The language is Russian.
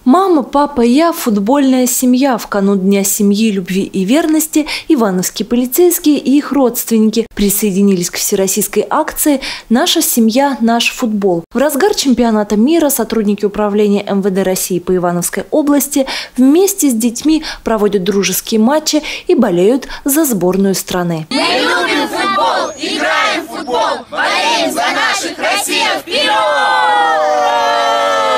Мама, папа и я – футбольная семья. В канун Дня семьи, любви и верности ивановские полицейские и их родственники присоединились к всероссийской акции «Наша семья, наш футбол». В разгар чемпионата мира сотрудники управления МВД России по Ивановской области вместе с детьми проводят дружеские матчи и болеют за сборную страны. Мы любим футбол, играем в футбол, болеем за наших, Россия вперед!